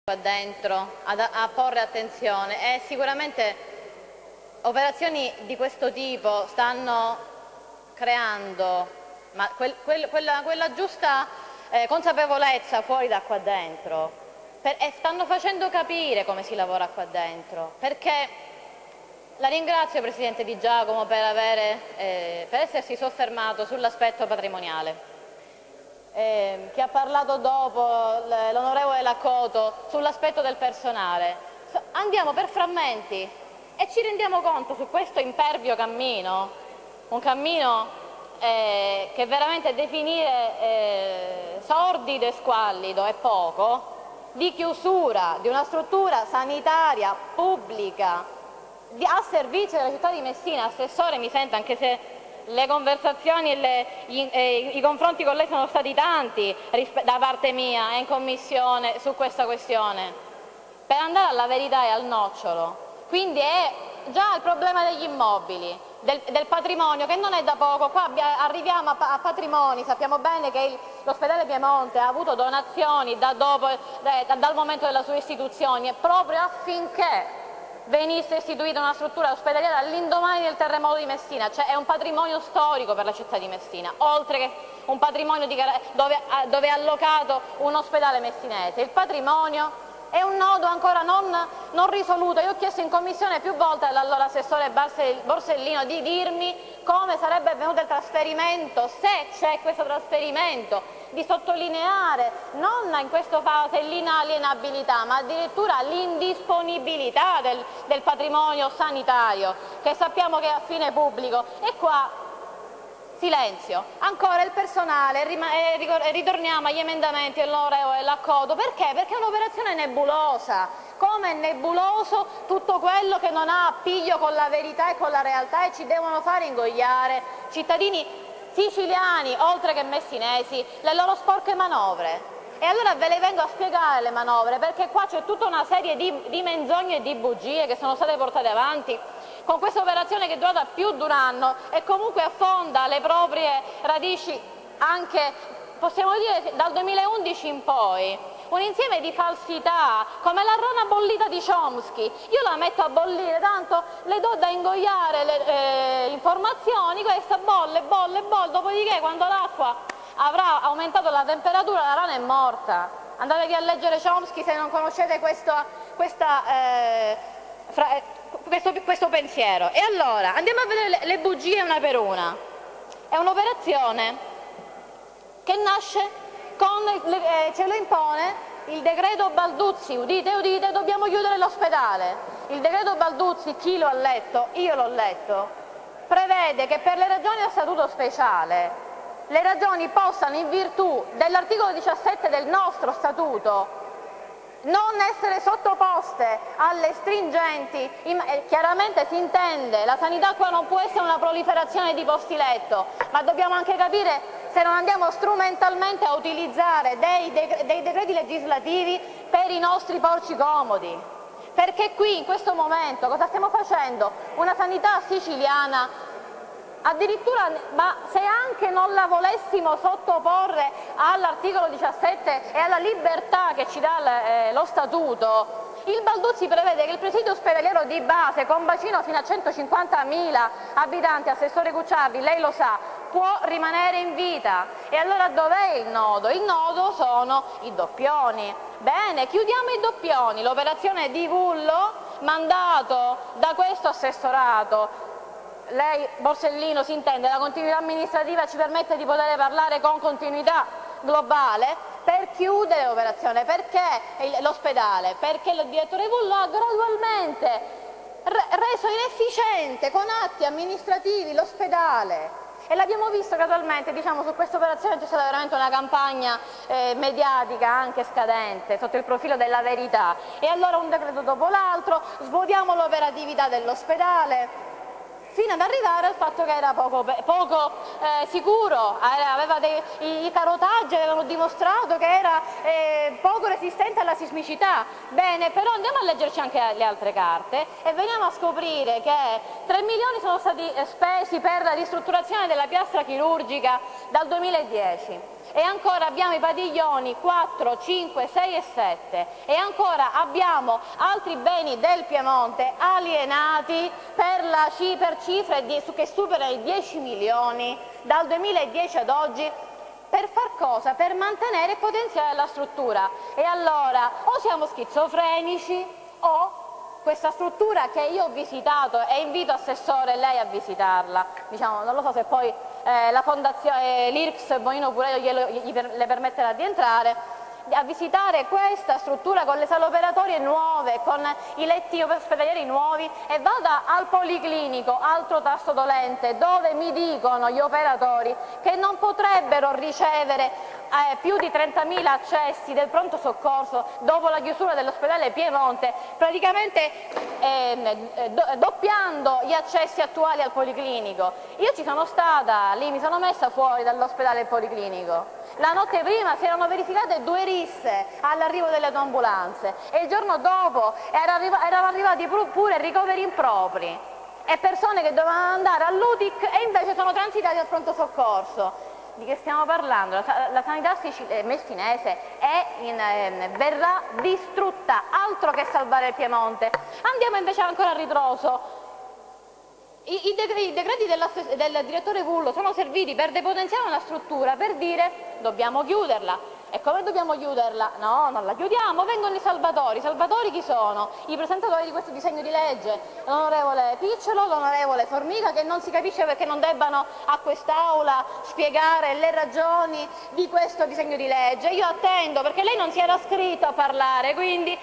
qua dentro a porre attenzione, e sicuramente operazioni di questo tipo stanno creando quella giusta consapevolezza fuori da qua dentro, e stanno facendo capire come si lavora qua dentro, perché la ringrazio, Presidente Di Giacomo, per essersi soffermato sull'aspetto patrimoniale. Che ha parlato dopo l'onorevole Laccoto sull'aspetto del personale. Andiamo per frammenti e ci rendiamo conto su questo impervio cammino, un cammino che veramente definire sordido e squallido è poco, di chiusura di una struttura sanitaria pubblica a servizio della città di Messina. Assessore, mi senta, anche se le conversazioni e i confronti con lei sono stati tanti da parte mia e in Commissione su questa questione, per andare alla verità e al nocciolo. Quindi è già il problema degli immobili, del patrimonio, che non è da poco. Qua arriviamo a patrimoni, sappiamo bene che l'ospedale Piemonte ha avuto donazioni dal momento della sua istituzione, proprio affinché venisse istituita una struttura ospedaliera all'indomani del terremoto di Messina. Cioè è un patrimonio storico per la città di Messina, oltre che un patrimonio dove è allocato un ospedale messinese. Il patrimonio è un nodo ancora non risoluto. Io ho chiesto in Commissione più volte all'allora assessore Borsellino di dirmi come sarebbe avvenuto il trasferimento, se c'è questo trasferimento, di sottolineare non in questa fase l'inalienabilità, ma addirittura l'indisponibilità del patrimonio sanitario, che sappiamo che è a fine pubblico. E qua silenzio. Ancora il personale, ritorniamo agli emendamenti dell'onorevole Laccoto. Perché? Perché è un'operazione nebulosa, come è nebuloso tutto quello che non ha appiglio con la verità e con la realtà, e ci devono fare ingoiare cittadini siciliani, oltre che messinesi, le loro sporche manovre. E allora ve le vengo a spiegare le manovre, perché qua c'è tutta una serie di menzogne e di bugie che sono state portate avanti con questa operazione che è durata più di un anno e comunque affonda le proprie radici anche, possiamo dire, dal 2011 in poi. Un insieme di falsità, come la rana bollita di Chomsky. Io la metto a bollire, tanto le do da ingoiare le informazioni, questa bolle, dopodiché quando l'acqua avrà aumentato la temperatura la rana è morta. Andatevi a leggere Chomsky se non conoscete questo pensiero. E allora andiamo a vedere le bugie una per una. È un'operazione che nasce ce lo impone il decreto Balduzzi. Udite, udite, dobbiamo chiudere l'ospedale. Il decreto Balduzzi, chi lo ha letto? Io l'ho letto. Prevede che per le ragioni a statuto speciale le regioni possano, in virtù dell'articolo 17 del nostro statuto, non essere sottoposte alle stringenti. Chiaramente si intende, la sanità qua non può essere una proliferazione di posti letto, ma dobbiamo anche capire se non andiamo strumentalmente a utilizzare dei decreti legislativi per i nostri porci comodi. Perché qui in questo momento cosa stiamo facendo? Una sanità siciliana, addirittura, ma se anche non la volessimo sottoporre all'articolo 17 e alla libertà che ci dà lo statuto, il Balduzzi prevede che il presidio ospedaliero di base con bacino fino a 150.000 abitanti, assessore Cucciardi, lei lo sa, può rimanere in vita. E allora dov'è il nodo? Il nodo sono i doppioni. Bene, chiudiamo i doppioni. L'operazione di Vullo, mandato da questo assessorato, lei Borsellino si intende, la continuità amministrativa ci permette di poter parlare con continuità globale, per chiudere l'operazione. Perché l'ospedale? Perché il direttore Vullo ha gradualmente reso inefficiente con atti amministrativi l'ospedale. E l'abbiamo visto gradualmente, diciamo, su questa operazione c'è stata veramente una campagna mediatica anche scadente sotto il profilo della verità. E allora un decreto dopo l'altro, svuotiamo l'operatività dell'ospedale, fino ad arrivare al fatto che era poco sicuro, i carotaggi avevano dimostrato che era poco resistente alla sismicità. Bene, però andiamo a leggerci anche le altre carte e veniamo a scoprire che 3 milioni sono stati spesi per la ristrutturazione della piastra chirurgica dal 2010 e ancora abbiamo i padiglioni 4, 5, 6 e 7 e ancora abbiamo altri beni del Piemonte alienati per cifre che superano i 10 milioni dal 2010 ad oggi. Per far cosa? Per mantenere il potenziale della struttura. E allora o siamo schizofrenici o questa struttura che io ho visitato e invito Assessore lei a visitarla, diciamo, non lo so se poi la fondazione l'IRCS Bonino Puleio le permetterà di entrare, a visitare questa struttura con le sale operatorie nuove, con i letti ospedalieri nuovi e vada al Policlinico, altro tasto dolente, dove mi dicono gli operatori che non potrebbero ricevere più di 30.000 accessi del pronto soccorso dopo la chiusura dell'ospedale Piemonte, praticamente doppiando gli accessi attuali al Policlinico. Io ci sono stata, lì mi sono messa fuori dall'ospedale Policlinico. La notte prima si erano verificate 2 risse all'arrivo delle autoambulanze e il giorno dopo erano arrivati pure ricoveri impropri e persone che dovevano andare all'UTIC e invece sono transitati al pronto soccorso. Di che stiamo parlando? La sanità messinese verrà distrutta, altro che salvare il Piemonte. Andiamo invece ancora a ritroso. I decreti del direttore Vullo sono serviti per depotenziare una struttura, per dire dobbiamo chiuderla. E come dobbiamo chiuderla? No, non la chiudiamo, vengono i salvatori. I salvatori chi sono? I presentatori di questo disegno di legge, l'onorevole Picciolo, l'onorevole Formica, che non si capisce perché non debbano a quest'Aula spiegare le ragioni di questo disegno di legge. Io attendo, perché lei non si era iscritto a parlare, quindi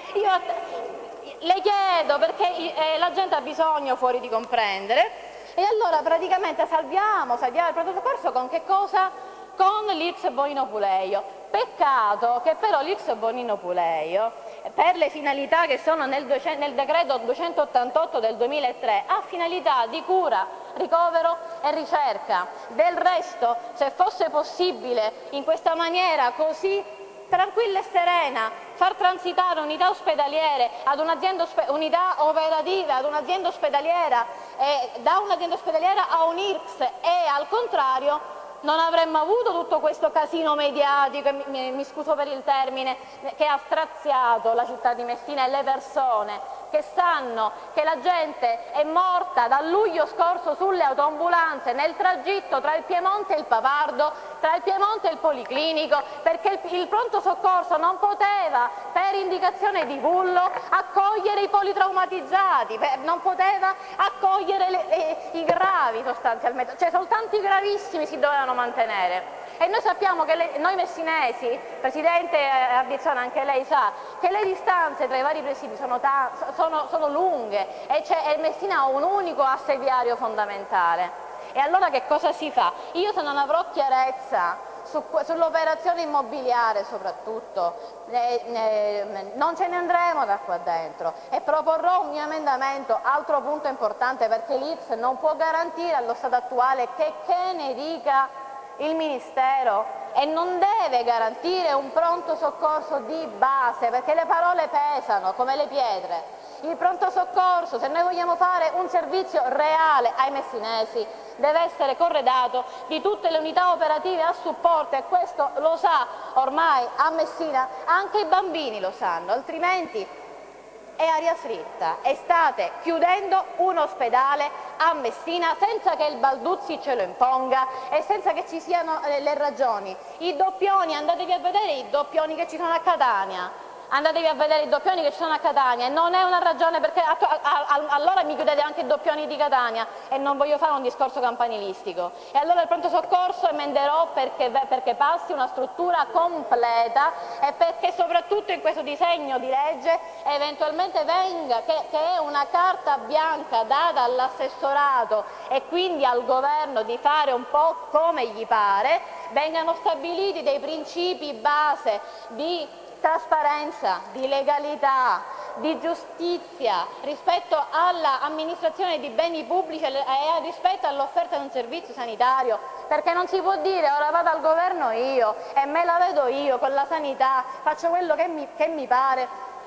le chiedo, perché la gente ha bisogno fuori di comprendere. E allora praticamente salviamo il pronto soccorso con che cosa? Con l'IRCS Bonino Puleio. Peccato che però l'IRCS Bonino Puleio, per le finalità che sono nel decreto 288 del 2003, ha finalità di cura, ricovero e ricerca. Del resto, se fosse possibile in questa maniera così tranquilla e serena far transitare unità ospedaliere ad un'azienda unità operative ad un'azienda ospedaliera e da un'azienda ospedaliera a un IRCS e al contrario, non avremmo avuto tutto questo casino mediatico, mi scuso per il termine, che ha straziato la città di Messina e le persone che sanno che la gente è morta dal luglio scorso sulle autoambulanze nel tragitto tra il Piemonte e il Pavardo, tra il Piemonte e il Policlinico, perché il pronto soccorso non poteva, per indicazione di Vullo, accogliere i politraumatizzati, non poteva accogliere i gravi sostanzialmente, cioè soltanto i gravissimi si dovevano mantenere. E noi sappiamo che noi messinesi, Presidente Ardizzone anche lei sa, che le distanze tra i vari presidi sono lunghe e Messina ha un unico asse viario fondamentale. E allora che cosa si fa? Io se non avrò chiarezza sull'operazione immobiliare soprattutto, non ce ne andremo da qua dentro e proporrò un mio emendamento, altro punto importante, perché l'IRCS non può garantire allo stato attuale che ne dica il Ministero e non deve garantire un pronto soccorso di base, perché le parole pesano come le pietre. Il pronto soccorso, se noi vogliamo fare un servizio reale ai messinesi, deve essere corredato di tutte le unità operative a supporto e questo lo sa ormai a Messina, anche i bambini lo sanno, altrimenti è aria fritta e state chiudendo un ospedale a Messina senza che il Balduzzi ce lo imponga e senza che ci siano le ragioni. I doppioni, andatevi a vedere i doppioni che ci sono a Catania. Andatevi a vedere i doppioni che ci sono a Catania e non è una ragione perché allora mi chiudete anche i doppioni di Catania e non voglio fare un discorso campanilistico. E allora il pronto soccorso emenderò perché passi una struttura completa e perché soprattutto in questo disegno di legge eventualmente venga, che è una carta bianca data all'assessorato e quindi al governo di fare un po' come gli pare, vengano stabiliti dei principi base di trasparenza, di legalità, di giustizia rispetto all'amministrazione di beni pubblici e rispetto all'offerta di un servizio sanitario, perché non si può dire ora vado al governo io e me la vedo io con la sanità, faccio quello che mi pare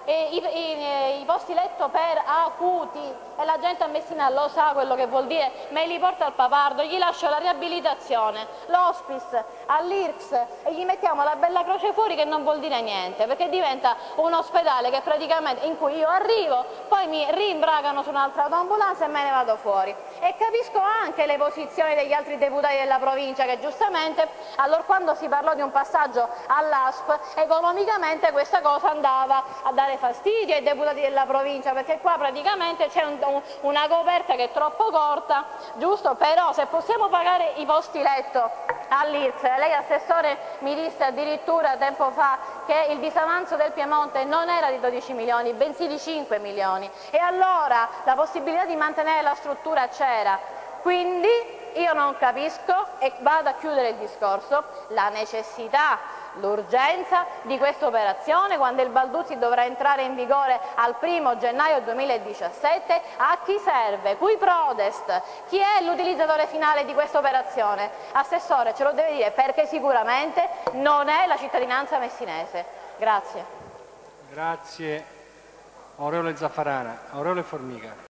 i posti letto per acuti, e la gente a Messina lo sa quello che vuol dire, me li porta al papardo, gli lascio la riabilitazione, l'hospice, all'IRCS e gli mettiamo la bella croce fuori che non vuol dire niente, perché diventa un ospedale che praticamente, in cui io arrivo, poi mi rimbragano su un'altra autoambulanza e me ne vado fuori. E capisco anche le posizioni degli altri deputati della provincia che giustamente, allorquando si parlò di un passaggio all'ASP, economicamente questa cosa andava a dare fastidio ai deputati della provincia, perché qua praticamente c'è una coperta che è troppo corta, giusto? Però se possiamo pagare i posti letto all'IRCS, lei assessore mi disse addirittura tempo fa che il disavanzo del Piemonte non era di 12 milioni, bensì di 5 milioni, e allora la possibilità di mantenere la struttura c'era. Quindi io non capisco, e vado a chiudere il discorso, la necessità, l'urgenza di questa operazione quando il Balduzzi dovrà entrare in vigore al 1° gennaio 2017. A chi serve? Cui prodest? Chi è l'utilizzatore finale di questa operazione? Assessore, ce lo deve dire, perché sicuramente non è la cittadinanza messinese. Grazie. Grazie. Onorevole Zaffarana. Onorevole Formica.